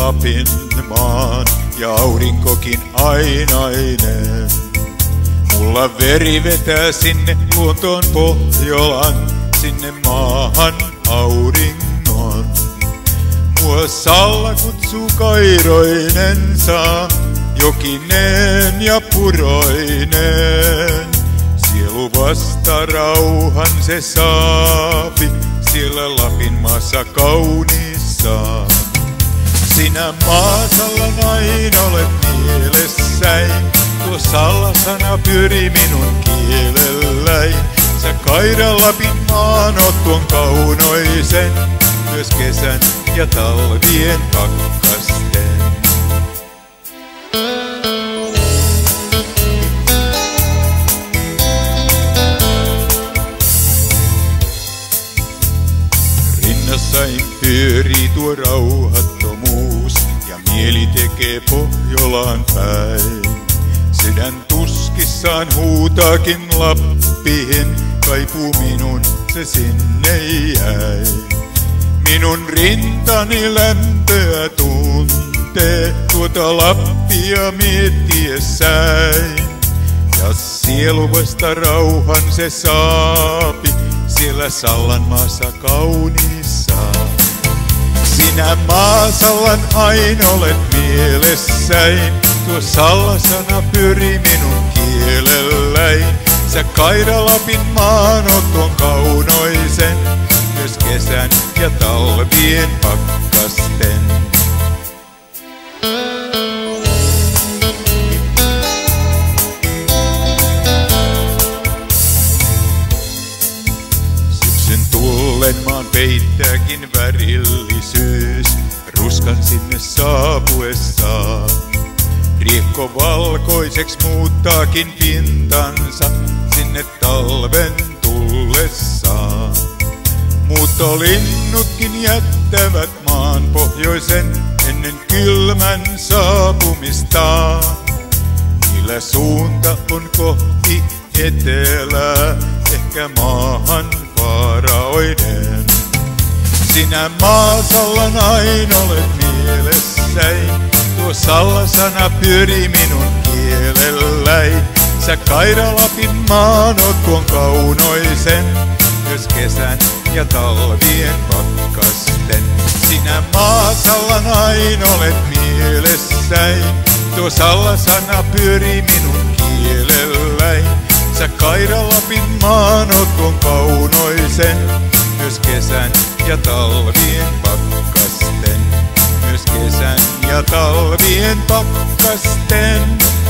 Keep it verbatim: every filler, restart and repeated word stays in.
Lapin maan ja aurinkokin ainainen. Mulla veri vetää sinne luontoon Pohjolan, sinne maahan auringon. Mua Salla kutsuu Kairoinensa, Jokinen ja Puroinen. Sielu vasta rauhan se saapi, siellä Lapin maassa kauniissa. Sinä Maasallan aina olet mielessäin, tuo Salla-sana pyörii minun kielelläin. Sä Kairan Lapin maan oot tuon kaunoisen, myös kesän ja talvien pakkasten. Rinnassain pyörii tuo rauhattomuus ja mieli tekee Pohjolaan päin. Sydän tuskissaan huutaakin Lappiin, kaipuu minun se sinne jäi. Minun rintani lämpöä tuntee tuota Lappia miettiessäin. Ja sielu vasta rauhan se saapi, siellä Sallan maassa kauniissa. Sinä Maasallan aina olet mielessäin, tuo Salla-sana pyörii minun kielelläin. Sä Kairan Lapin maan oot tuon kaunoisen, myös kesän ja talvien pakkasten. Syksyn tullen maan peittääkin värillisyys, ruskan sinne saapuessaan. Riekko valkoiseksi muuttaakin pintansa sinne talven tullessaan. Muuttolinnutkin jättävät maan pohjoisen ennen kylmän saapumistaan. Niillä suunta on kohti etelää, ehkä maahan vaaraoinen. Sinä Maasallan aina olet mielessäin, tuo Salla-sana pyörii minun kielelläin. Sä Kairan Lapin maan oot tuon kaunoisen, myös kesän ja talvien pakkasten. Sinä Maasallan aina olet mielessäin, tuo Salla-sana pyörii minun kielelläin. Sä Kairan Lapin maan oot tuon kaunoisen, myös kesän ja talvien pakkasten. Myös kesän ja talvien pakkasten.